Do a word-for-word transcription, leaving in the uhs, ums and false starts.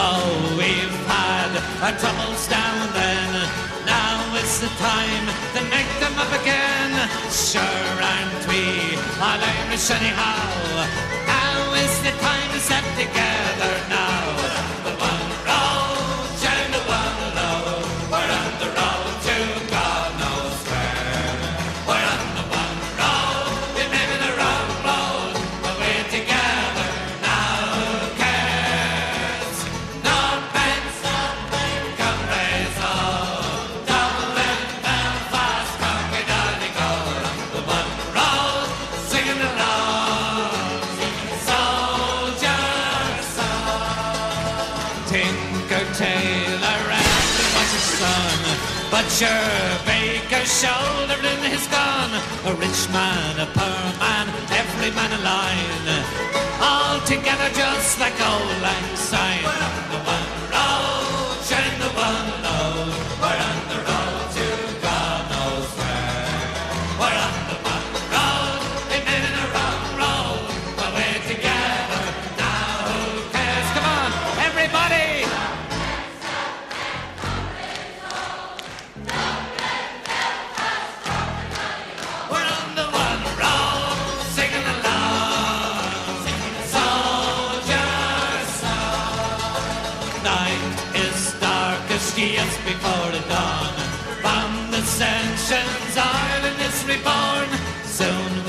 Though we've had our troubles now and then, now is the time to make them up again. Sure aren't we all Irish anyhow? Now is the time to step together now. The one road, and the one road, we're on the road to God knows where. We're on the one road, we may be the wrong road, but we're together now. Who cares? No pence, come raise all. Dublin, Belfast, Cork, Donegal, on the one road, singing along. Soldier song. Tinker, tailor, and the watch's son, butcher, baker, shouldering his gun. A rich man, a poor man, every man a line, all together just like old lang syne. The one road, shine the one road, we're on the road to God knows where. We're on the one road, we've been in a wrong road, but we're together now. Who cares? Come on, everybody! We're on the one road, singing along, soldier song. Night is darkest years before the dawn. From the Ascension's Ireland is reborn. Soon